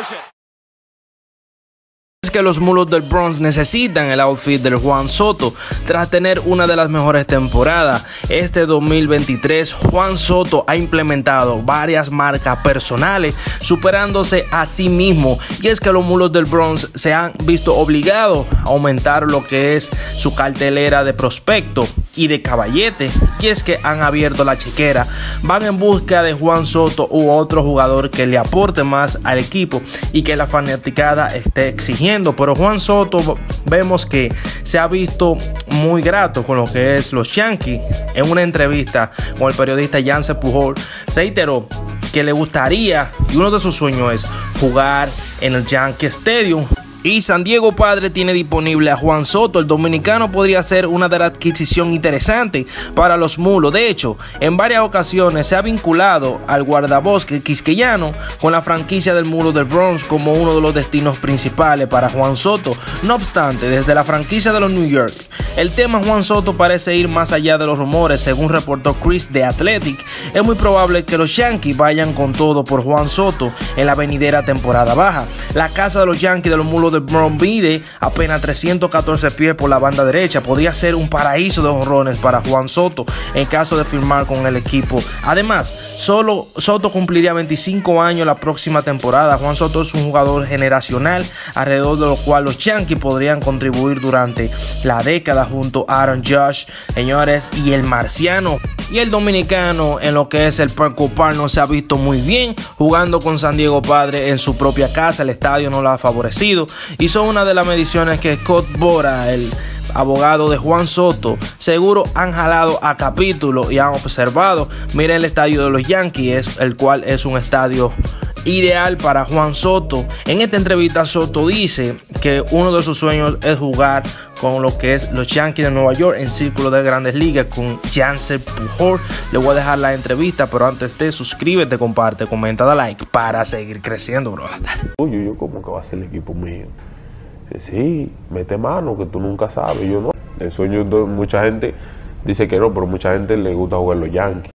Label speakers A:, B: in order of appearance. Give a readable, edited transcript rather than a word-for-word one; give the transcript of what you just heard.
A: Es que los Mulos del Bronx necesitan el outfit del Juan Soto tras tener una de las mejores temporadas. Este 2023 Juan Soto ha implementado varias marcas personales superándose a sí mismo, y es que los Mulos del Bronx se han visto obligados a aumentar lo que es su cartelera de prospecto y de caballete, y es que han abierto la chequera, van en busca de Juan Soto u otro jugador que le aporte más al equipo y que la fanaticada esté exigiendo. Pero Juan Soto vemos que se ha visto muy grato con lo que es los Yankees. En una entrevista con el periodista Jansen Pujol reiteró que le gustaría, y uno de sus sueños es jugar en el Yankee Stadium. Y San Diego Padre tiene disponible a Juan Soto. El dominicano podría ser una de las adquisiciones interesantes para los Mulos. De hecho, en varias ocasiones se ha vinculado al guardabosque quisqueyano con la franquicia del Mulo del Bronx como uno de los destinos principales para Juan Soto. No obstante, desde la franquicia de los New York, el tema Juan Soto parece ir más allá de los rumores. Según reportó Chris de Athletic, es muy probable que los Yankees vayan con todo por Juan Soto en la venidera temporada baja. La casa de los Yankees de los Mulos del Bronx mide apenas 314 pies por la banda derecha. Podría ser un paraíso de jonrones para Juan Soto en caso de firmar con el equipo. Además, solo Soto cumpliría 25 años la próxima temporada. Juan Soto es un jugador generacional, alrededor de lo cual los Yankees podrían contribuir durante la década junto a Aaron Judge, señores, y el marciano. Y el dominicano en lo que es el Petco Park no se ha visto muy bien jugando con San Diego Padre en su propia casa. El estadio no lo ha favorecido, y son una de las mediciones que Scott Bora, el abogado de Juan Soto, seguro han jalado a capítulo y han observado. Miren el estadio de los Yankees, el cual es un estadio ideal para Juan Soto. En esta entrevista Soto dice que uno de sus sueños es jugar con lo que es los Yankees de Nueva York en círculo de Grandes Ligas con Jansen Pujol. Le voy a dejar la entrevista, pero antes de suscríbete, comparte, comenta, da like para seguir creciendo, bro.
B: Oye, yo como que va a ser el equipo mío. Sí, mete mano, que tú nunca sabes. Yo no. El sueño de mucha gente dice que no, pero mucha gente le gusta jugar los Yankees.